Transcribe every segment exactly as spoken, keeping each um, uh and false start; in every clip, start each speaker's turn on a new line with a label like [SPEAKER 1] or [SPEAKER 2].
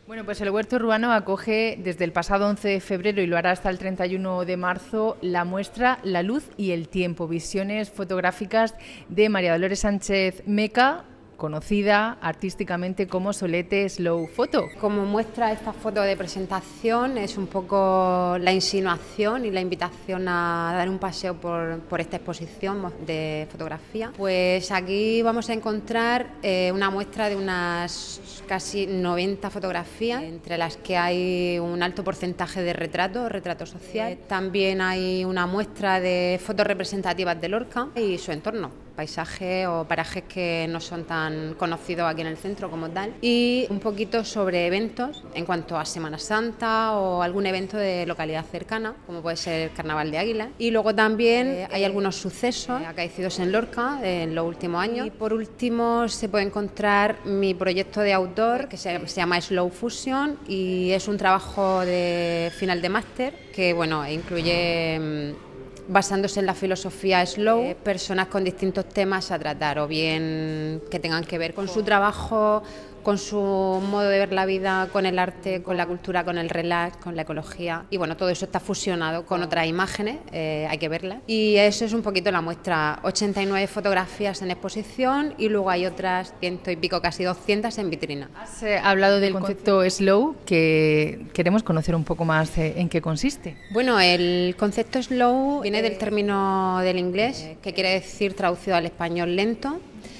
[SPEAKER 1] Bueno, pues el Huerto Urbano acoge desde el pasado once de febrero y lo hará hasta el treinta y uno de marzo la muestra La luz y el tiempo, visiones fotográficas de María Dolores Sánchez Meca, conocida artísticamente como Solete Slow Photo.
[SPEAKER 2] Como muestra esta foto de presentación es un poco la insinuación y la invitación a dar un paseo por, por esta exposición de fotografía. Pues aquí vamos a encontrar eh, una muestra de unas casi noventa fotografías, entre las que hay un alto porcentaje de retrato, retrato social. También hay una muestra de fotos representativas de Lorca y su entorno, paisajes o parajes que no son tan conocidos aquí en el centro como tal, y un poquito sobre eventos en cuanto a Semana Santa o algún evento de localidad cercana, como puede ser el Carnaval de Águilas. Y luego también eh, hay algunos sucesos acaecidos en Lorca en los últimos años. Y por último se puede encontrar mi proyecto de autor que se, se llama Slow Fusion y es un trabajo de final de máster que bueno, incluye, basándose en la filosofía slow, eh, personas con distintos temas a tratar, o bien que tengan que ver con su trabajo, con su modo de ver la vida, con el arte, con la cultura, con el relax, con la ecología. Y bueno, todo eso está fusionado con otras imágenes, eh, hay que verlas. Y eso es un poquito la muestra, ochenta y nueve fotografías en exposición y luego hay otras ciento y pico, casi doscientas en vitrina.
[SPEAKER 1] Has eh, hablado del concepto slow, que queremos conocer un poco más eh, en qué consiste.
[SPEAKER 2] Bueno, el concepto slow viene del término del inglés, que quiere decir, traducido al español, lento.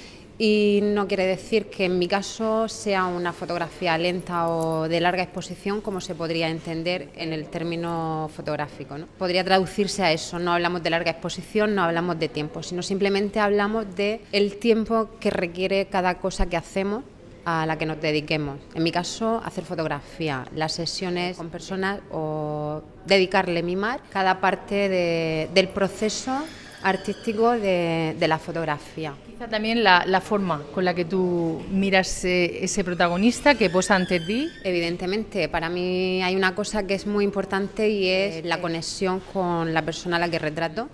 [SPEAKER 2] Y no quiere decir que en mi caso sea una fotografía lenta o de larga exposición como se podría entender en el término fotográfico, ¿no? Podría traducirse a eso, no hablamos de larga exposición, no hablamos de tiempo, sino simplemente hablamos de el tiempo que requiere cada cosa que hacemos a la que nos dediquemos. En mi caso, hacer fotografía, las sesiones con personas o dedicarle, mimar cada parte de, del proceso artístico de, de la fotografía.
[SPEAKER 1] Quizá también la, la forma con la que tú miras eh, ese protagonista que posa ante ti.
[SPEAKER 2] Evidentemente, para mí hay una cosa que es muy importante y es la conexión con la persona a la que retrato.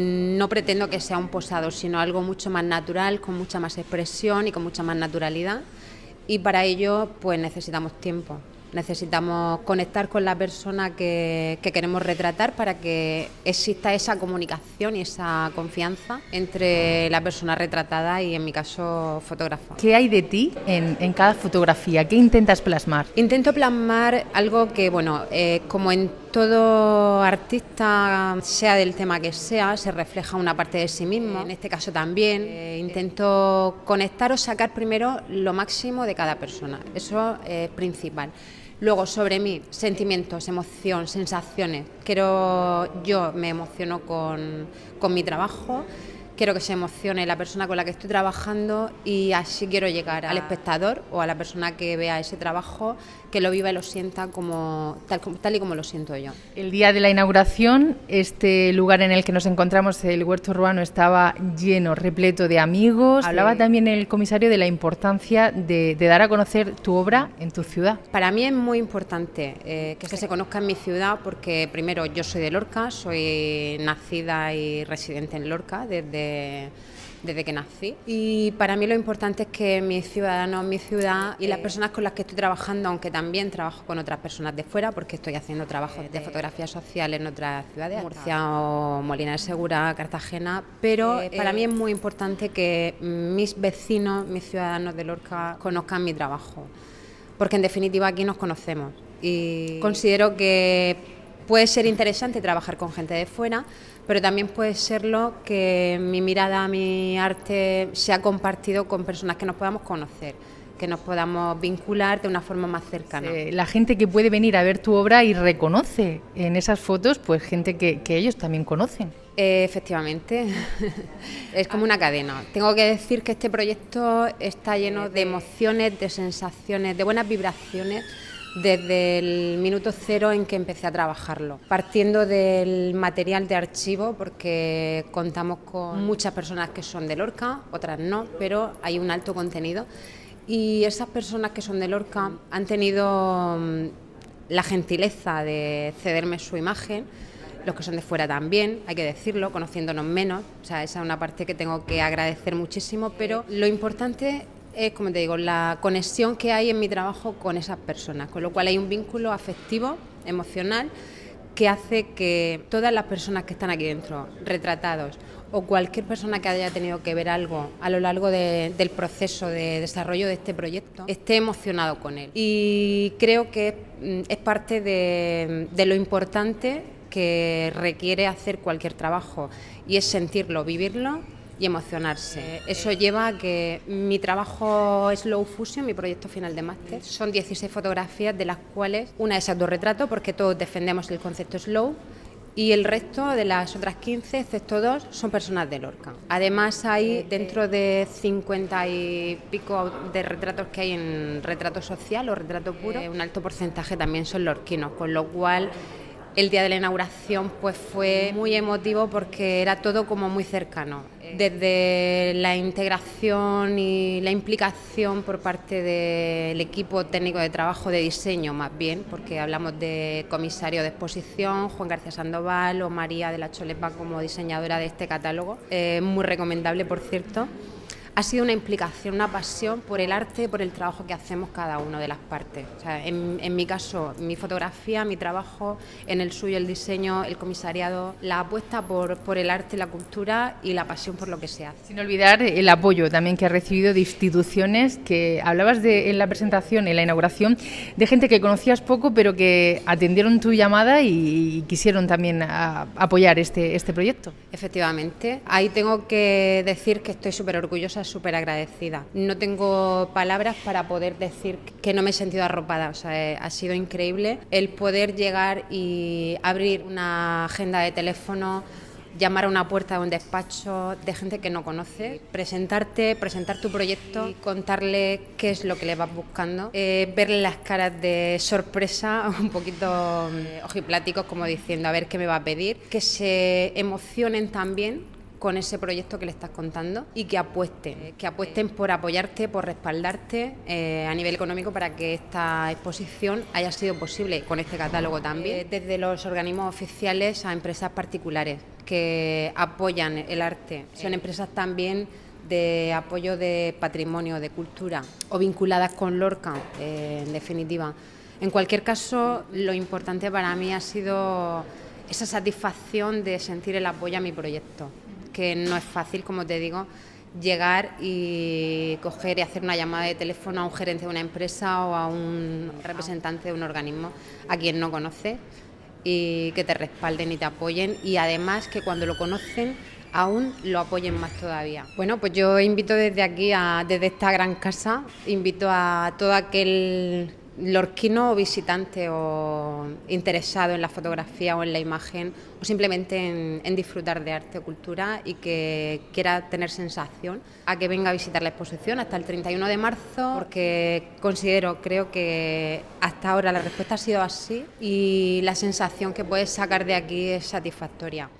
[SPEAKER 2] No pretendo que sea un posado, sino algo mucho más natural, con mucha más expresión y con mucha más naturalidad. Y para ello, pues necesitamos tiempo. Necesitamos conectar con la persona que, que queremos retratar para que exista esa comunicación y esa confianza entre la persona retratada y, en mi caso, fotógrafo.
[SPEAKER 1] ¿Qué hay de ti en, en cada fotografía? ¿Qué intentas plasmar?
[SPEAKER 2] Intento plasmar algo que, bueno, eh, como en todo artista, sea del tema que sea, se refleja una parte de sí mismo. En este caso también eh, intento conectar o sacar primero lo máximo de cada persona. Eso es principal. Luego, sobre mí, sentimientos, emoción, sensaciones. Quiero, yo me emociono con, con mi trabajo, quiero que se emocione la persona con la que estoy trabajando y así quiero llegar al espectador o a la persona que vea ese trabajo, que lo viva y lo sienta como tal, tal y como lo siento yo.
[SPEAKER 1] El día de la inauguración, este lugar en el que nos encontramos, el Huerto Urbano, estaba lleno, repleto de amigos. Sí. Hablaba también el comisario de la importancia de, de dar a conocer tu obra en tu ciudad.
[SPEAKER 2] Para mí es muy importante eh, que se conozca en mi ciudad porque, primero, yo soy de Lorca, soy nacida y residente en Lorca desde... desde que nací, y para mí lo importante es que mis ciudadanos, mi ciudad y las personas con las que estoy trabajando, aunque también trabajo con otras personas de fuera porque estoy haciendo trabajos de fotografía social en otras ciudades, Murcia o Molina de Segura, Cartagena, pero para mí es muy importante que mis vecinos, mis ciudadanos de Lorca conozcan mi trabajo, porque en definitiva aquí nos conocemos y considero que puede ser interesante trabajar con gente de fuera, pero también puede serlo que mi mirada, mi arte sea compartido con personas que nos podamos conocer, que nos podamos vincular de una forma más cercana.
[SPEAKER 1] Sí, la gente que puede venir a ver tu obra y reconoce en esas fotos, pues gente que, que ellos también conocen.
[SPEAKER 2] Eh, efectivamente, es como una cadena. Tengo que decir que este proyecto está lleno de emociones, de sensaciones, de buenas vibraciones, desde el minuto cero en que empecé a trabajarlo, partiendo del material de archivo, porque contamos con muchas personas que son de Lorca, otras no, pero hay un alto contenido, y esas personas que son de Lorca han tenido la gentileza de cederme su imagen, los que son de fuera también, hay que decirlo, conociéndonos menos, o sea, esa es una parte que tengo que agradecer muchísimo, pero lo importante es, como te digo, la conexión que hay en mi trabajo con esas personas, con lo cual hay un vínculo afectivo, emocional, que hace que todas las personas que están aquí dentro, retratados, o cualquier persona que haya tenido que ver algo a lo largo de, del proceso de desarrollo de este proyecto, esté emocionado con él. Y creo que es parte de, de lo importante que requiere hacer cualquier trabajo, y es sentirlo, vivirlo y emocionarse. Eso lleva a que mi trabajo Slow Fusion, mi proyecto final de máster, son dieciséis fotografías, de las cuales una es autorretrato, porque todos defendemos el concepto Slow, y el resto de las otras quince, excepto dos, son personas de Lorca. Además hay, dentro de cincuenta y pico de retratos que hay en retrato social o retrato puro, un alto porcentaje también son lorquinos, con lo cual el día de la inauguración pues fue muy emotivo porque era todo como muy cercano. Desde la integración y la implicación por parte del equipo técnico de trabajo, de diseño más bien, porque hablamos de comisario de exposición, Juan García Sandoval, o María de la Cholepa como diseñadora de este catálogo, eh, muy recomendable por cierto. Ha sido una implicación, una pasión por el arte, por el trabajo que hacemos cada una de las partes. O sea, en, en mi caso, mi fotografía, mi trabajo, en el suyo el diseño, el comisariado, la apuesta por, por el arte, la cultura y la pasión por lo que se hace.
[SPEAKER 1] Sin olvidar el apoyo también que ha recibido de instituciones, que hablabas de, en la presentación, en la inauguración, de gente que conocías poco, pero que atendieron tu llamada y, y quisieron también a, apoyar este, este proyecto.
[SPEAKER 2] Efectivamente. Ahí tengo que decir que estoy súper orgullosa, súper agradecida. No tengo palabras para poder decir que no me he sentido arropada. O sea, ha sido increíble el poder llegar y abrir una agenda de teléfono, llamar a una puerta de un despacho de gente que no conoce, presentarte, presentar tu proyecto y contarle qué es lo que le vas buscando, eh, verle las caras de sorpresa, un poquito eh, ojipláticos, como diciendo a ver qué me va a pedir, que se emocionen también con ese proyecto que le estás contando y que apuesten, que apuesten por apoyarte, por respaldarte eh, a nivel económico para que esta exposición haya sido posible, con este catálogo también, eh, desde los organismos oficiales a empresas particulares que apoyan el arte. Son empresas también de apoyo de patrimonio, de cultura, o vinculadas con Lorca, eh, en definitiva. En cualquier caso, lo importante para mí ha sido esa satisfacción de sentir el apoyo a mi proyecto, que no es fácil, como te digo, llegar y coger y hacer una llamada de teléfono a un gerente de una empresa o a un representante de un organismo a quien no conoces, y que te respalden y te apoyen, y además que cuando lo conocen aún lo apoyen más todavía. Bueno, pues yo invito desde aquí, a, desde esta gran casa, invito a todo aquel lorquino o visitante o interesado en la fotografía o en la imagen, o simplemente en, en disfrutar de arte o cultura y que quiera tener sensación, a que venga a visitar la exposición hasta el treinta y uno de marzo, porque considero, creo que hasta ahora la respuesta ha sido así y la sensación que puedes sacar de aquí es satisfactoria.